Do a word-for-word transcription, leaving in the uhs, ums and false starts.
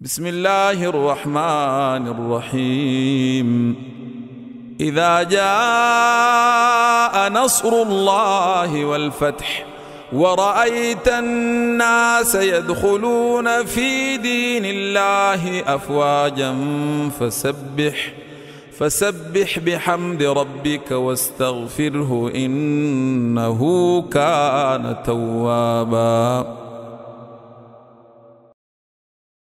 بسم الله الرحمن الرحيم. إذا جاء نصر الله والفتح ورأيت الناس يدخلون في دين الله أفواجا فسبح فسبح بحمد ربك واستغفره إنه كان توابا.